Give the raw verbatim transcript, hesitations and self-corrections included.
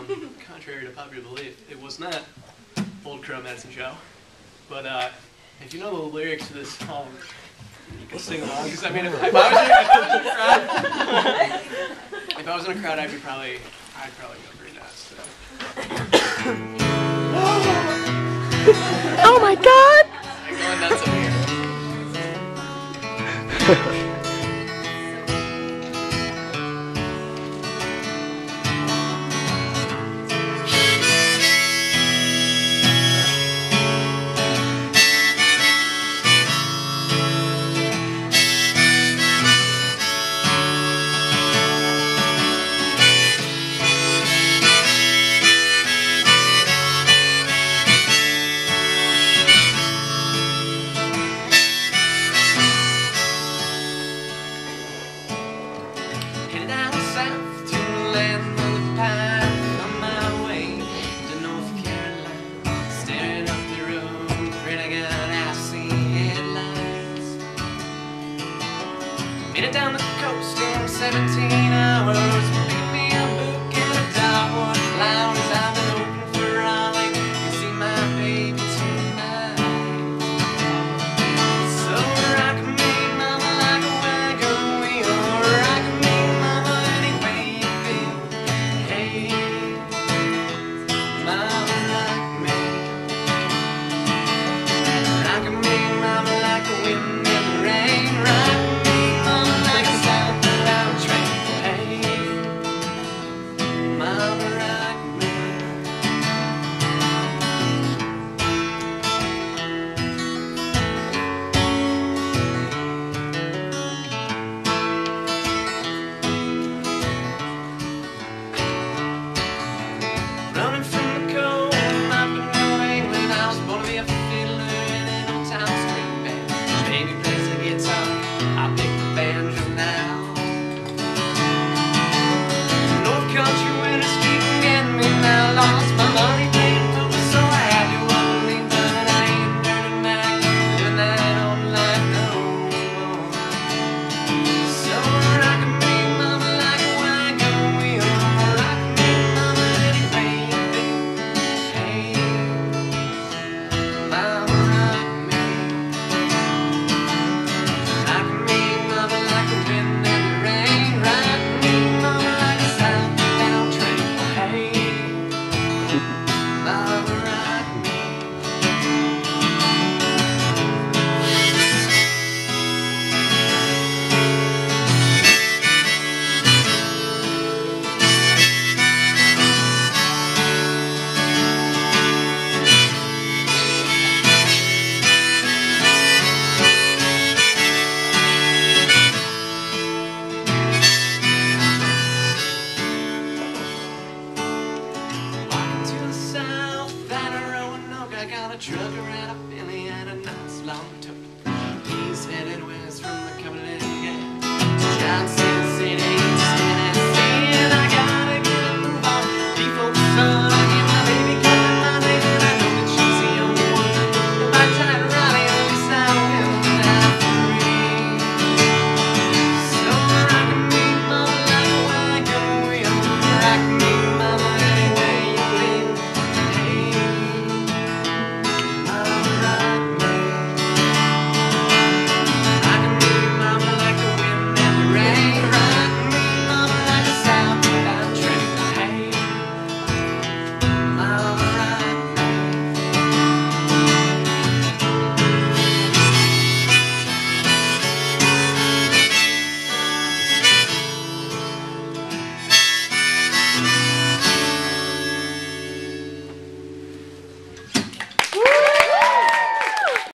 contrary to popular belief, it was not Old Crow Medicine Show. But uh, if you know the lyrics to this song, you can sing along. Because I mean, if, if, I was in, if I was in a crowd, if I was in a crowd, I'd be probably, I'd probably go pretty nuts. So. Oh my God! I'm going nuts up here. Made it down the coast in seventeen hours. Picked me a book and a dogwood flowers. I've been open for Raleigh. You see my baby tonight. So rock me, mama, like a wagon wheel. Rock me, mama, any way you feel. Hey, mama, rock me. Rock me, mama, like the wind and the rain. Rock running from the cold up in New England, I was born to be a fiddler in an old town string band. Baby plays the guitar, I pick the banjo now. North Country winters keep getting me now. Lost my money playing poker, so I had to walk me, but I ain't turning back. Living that old life no more. So rock me, mama, like a wagon wheel. Rock me, mama, any way you feel. Hey, mama, rock me. Rock me, mama, like the wind and the rain. Rock me, mama, like a southbound train. Hey, mama, rock me. Walking to the south, that a Roanoke, I got a trucker and a